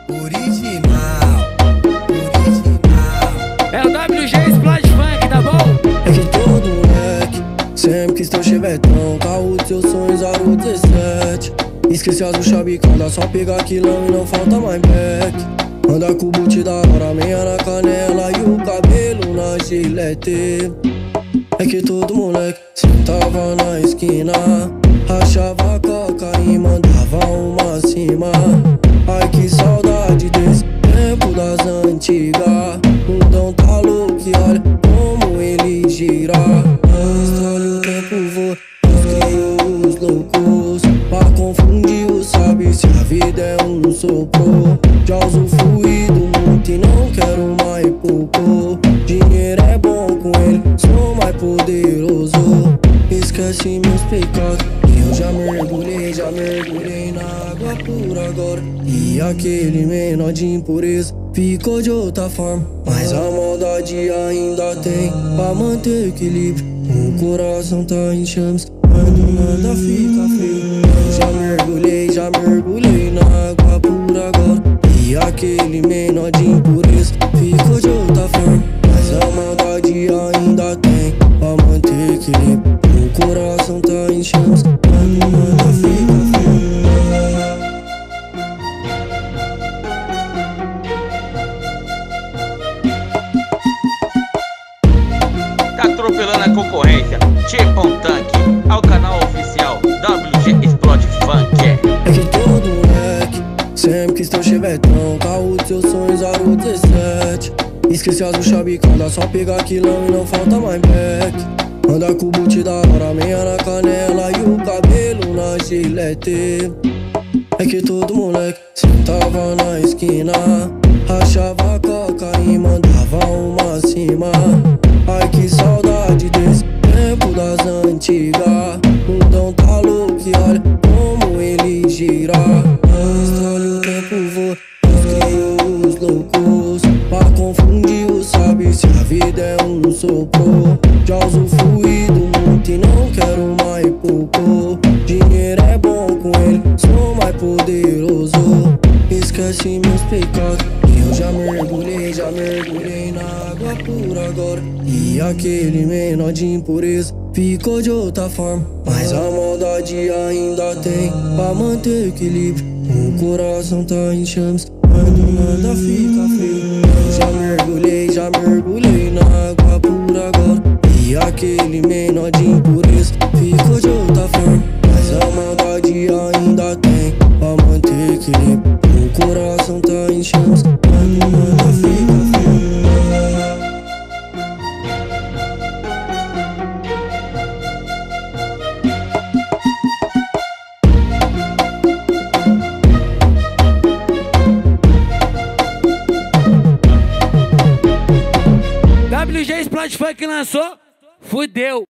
Original, original. É o WG Explode Funk, tá bom? É que todo moleque sempre quis ter um chevetão, carro dos seus sonhos, aro 17. Esqueci as bucha bicada, só pegar quilão e não falta mais back. Anda com o boot da hora, meia na canela e o cabelo na gilete. É que todo moleque sentava na esquina, rachava coca e mandava uma acima. Ai que saudade desse tempo das antigas. O mundão tá louco e olha como ele gira. Olha o tempo voa, os criou os loucos pra confundir os sábios se a vida é um sopro. Já usufruído muito e não quero mais pouco. Dinheiro é bom com ele, sou mais poderoso. Esquece meus pecados, eu já mergulhei na água pura agora. E aquele menor de impureza ficou de outra forma, mas a maldade ainda tem pra manter equilíbrio. O coração tá em chamas, quando nada fica feio. Eu já mergulhei na água pura agora. E aquele menor de impureza ficou de outra forma, mas a maldade ainda tem pra manter equilíbrio. O coração tá em chamas, quando nada fica feio. Tá atropelando a concorrência, tipo um tanque. Ao canal oficial WG Explode Funk. É que todo moleque sempre quis ter um chevetão, carro dos seus sonhos, aro 17. Esqueci as bucha bicada, só pegar quilão e não falta mais back. Anda com o boot da hora, meia na canela e o cabelo na gilete. É que todo moleque sentava na esquina, rachava coca e mandava uma acima. Ai que saudade desse tempo das antigas. O mundão tá louco e olha como ele gira. Olha o tempo voa, os criou os loucos pra confundir os sábios se a vida é um sopro. Já usufruído muito e não quero mais pouco. Dinheiro é bom com ele, sou mais poderoso. Esquece meus pecados, eu já mergulhei na água pura agora. E aquele menor de impureza ficou de outra forma, mas a maldade ainda tem pra manter equilíbrio. O coração tá em chamas, quando nada fica feio. Eu já mergulhei na água pura agora. E aquele menor de impureza ficou de outra forma, mas a maldade ainda tem pra manter equilíbrio. O coração tá em chamas, quando nada fica feio. WG Explode Funk lançou, fudeu.